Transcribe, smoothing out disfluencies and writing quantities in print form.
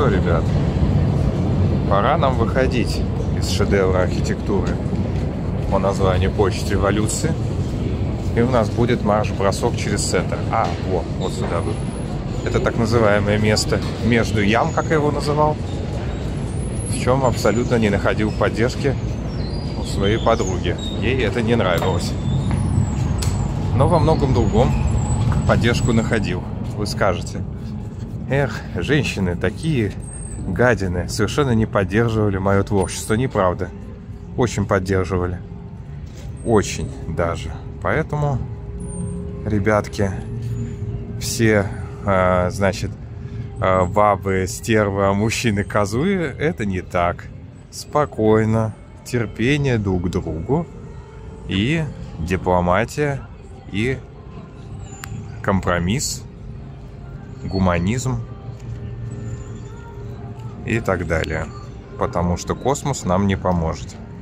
что, ребят, пора нам выходить из шедевра архитектуры по названию Почта Революции. И у нас будет марш-бросок через Сеттер. Вот сюда выход. Это так называемое место между ям, как я его называл, в чем абсолютно не находил поддержки у своей подруги. Ей это не нравилось. Но во многом другом поддержку находил. Вы скажете: эх, женщины такие гадины, совершенно не поддерживали мое творчество. Неправда. Очень поддерживали. Очень даже. Поэтому, ребятки, все, значит, бабы, стервы, а мужчины козуи, это не так. Спокойно. Терпение друг к другу. И дипломатия, и компромисс, гуманизм и так далее. Потому что космос нам не поможет.